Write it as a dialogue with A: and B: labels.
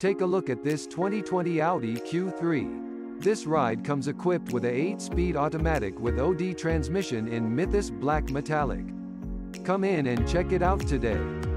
A: Take a look at this 2020 Audi Q3. This ride comes equipped with a 8-speed automatic with OD transmission in Mythos Black Metallic. Come in and check it out today.